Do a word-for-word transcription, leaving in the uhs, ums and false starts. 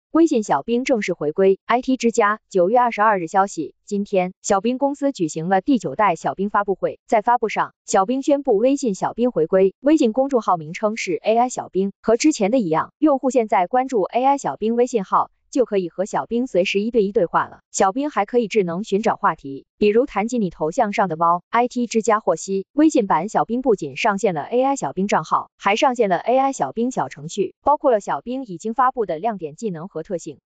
微信小冰正式回归。I T 之家九月二十二日消息，今天小冰公司举行了第九代小冰发布会，在发布上，小冰宣布微信小冰回归，微信公众号名称是 A I 小冰，和之前的一样，用户现在关注 A I 小冰微信号，就可以和小冰随时一对一对话了。小冰还可以智能寻找话题，比如弹起你头像上的猫。I T 之家获悉，微信版小冰不仅上线了 A I 小冰账号，还上线了 A I 小冰小程序，包括了小冰已经发布的亮点技能和特性。